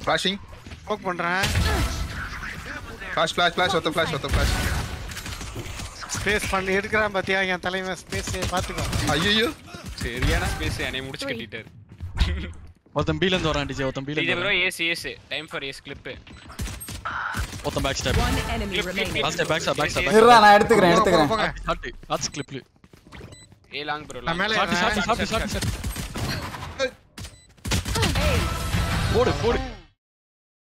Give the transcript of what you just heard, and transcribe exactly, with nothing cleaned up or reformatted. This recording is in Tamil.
flashing ஸ்மோக் பண்றேன் flash flash flash ஒத்த flash ஒத்த flash ஸ்பேஸ் பண்ணி எடுக்கறான் பாத்தியா என் தலைவன் ஸ்பேஸ் பாத்துக்கோ ஐயோ சரியான ஸ்பேஸ் என்னை முடிச்சு கட்டிட்டாரு ஒருத்தன் பீல இருந்து வரான் டிஜே ஒருத்தன் பீல DJ bro ace ace time for ace clip ஒருத்தன் back step One enemy remaining. Last back step back step இருடா நான் எடுத்துக்கறேன் எடுத்துக்கறேன் shot shot clip A long bro நான் மேல ஷாட் ஷாட் ஷாட் ஷாட் போடு போடு